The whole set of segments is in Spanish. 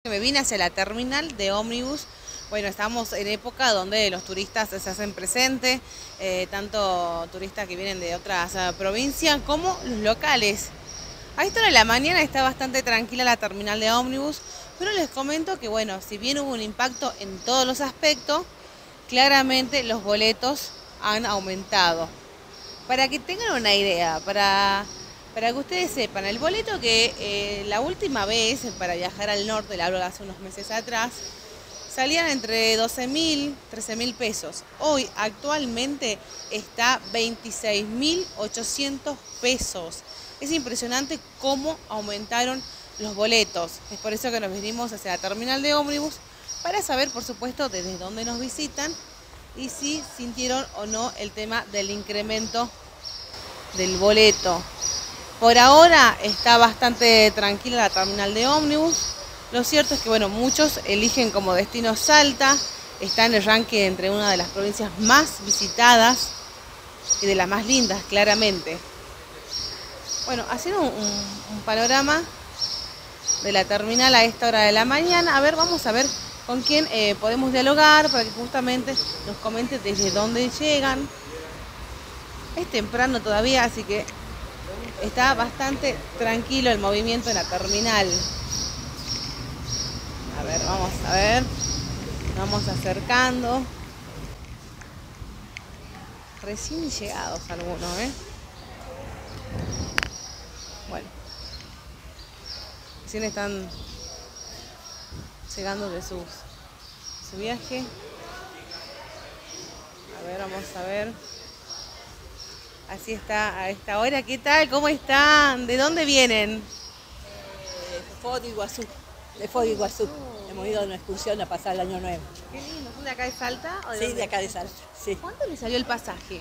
Me vine hacia la terminal de ómnibus. Bueno, estamos en época donde los turistas se hacen presentes, tanto turistas que vienen de otras provincias como los locales. A esta hora de la mañana está bastante tranquila la terminal de ómnibus, pero les comento que, bueno, si bien hubo un impacto en todos los aspectos, claramente los boletos han aumentado. Para que tengan una idea, para que ustedes sepan, el boleto que la última vez para viajar al norte, le hablo de hace unos meses atrás, salían entre 12.000, 13.000 pesos. Hoy actualmente está 26.800 pesos. Es impresionante cómo aumentaron los boletos. Es por eso que nos venimos hacia la terminal de ómnibus para saber, por supuesto, desde dónde nos visitan y si sintieron o no el tema del incremento del boleto. Por ahora está bastante tranquila la terminal de ómnibus. Lo cierto es que, bueno, muchos eligen como destino Salta. Está en el ranking entre una de las provincias más visitadas y de las más lindas, claramente. Bueno, haciendo un panorama de la terminal a esta hora de la mañana. A ver, vamos a ver con quién podemos dialogar para que justamente nos comente desde dónde llegan. Es temprano todavía, así que está bastante tranquilo el movimiento en la terminal. A ver, vamos a ver. Vamos acercando. Recién llegados algunos, ¿eh? Bueno. Recién están llegando de su viaje. A ver, vamos a ver. Así está a esta hora. ¿Qué tal? ¿Cómo están? ¿De dónde vienen? Foz de Iguazú. De Foz de Iguazú. Hemos ido a una excursión a pasar el año nuevo. Qué lindo. ¿Son de acá de Salta? ¿O de Sí, dónde? de acá de Salta. Sí. ¿Cuánto le salió el pasaje?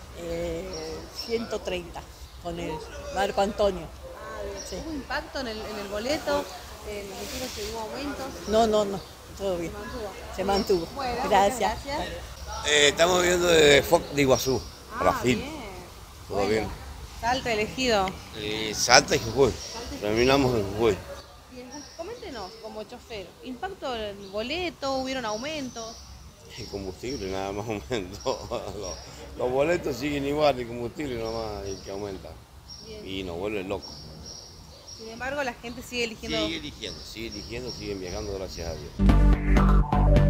130 con el Marco Antonio. Sí. ¿Hubo impacto en el boleto? ¿Nos dijeron que hubo aumentos? No. Todo bien. Se mantuvo. Bueno, Gracias. muchas gracias. Estamos viendo desde Foz de Iguazú, Brasil. Bien. Todo Bueno, bien. Salta elegido. Salta y Jujuy. Terminamos en Jujuy. Bien, coméntenos como chofer, ¿impacto en el boleto? ¿Hubieron aumentos? El combustible nada más aumentó. Los boletos siguen igual, el combustible nada más el que aumenta. Bien. Y nos vuelve locos. Sin embargo, la gente sigue eligiendo. Siguen viajando, gracias a Dios.